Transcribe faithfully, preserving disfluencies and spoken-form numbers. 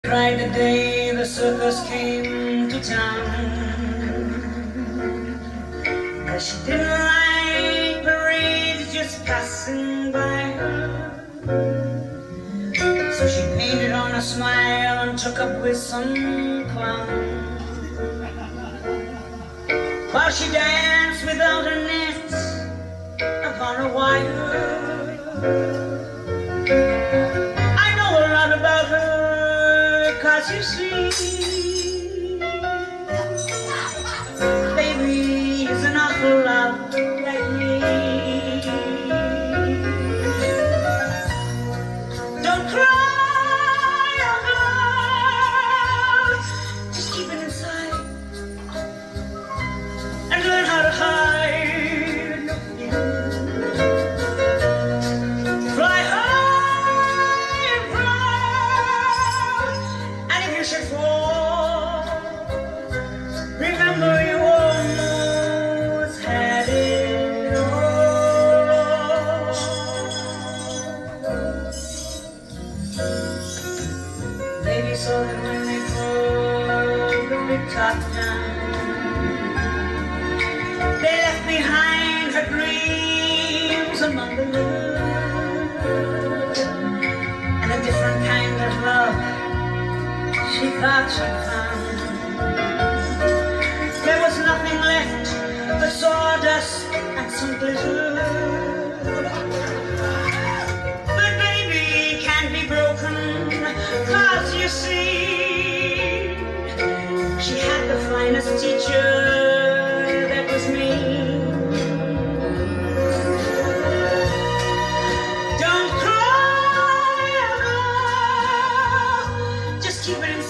Cried the day the circus came to town, 'cause she didn't like parades just passing by her. So she painted on a smile and took up with some clown, while she danced without a net upon a wire. I know a lot about her, 'cause you see, baby is an awful lot like me. Don't cry out loud, just keep it inside and learn how to hide. Fly high and proud, and if you should fall, remember you almost had it all. Baby saw that when they pulled the big top down, they left behind her dreams among the moon, and a different kind of love she thought she'd found. There was nothing left but sawdust and some glitter, but baby can't be broken, 'cause you see, she had the finest teacher, that was me. Don't cry, just keep it in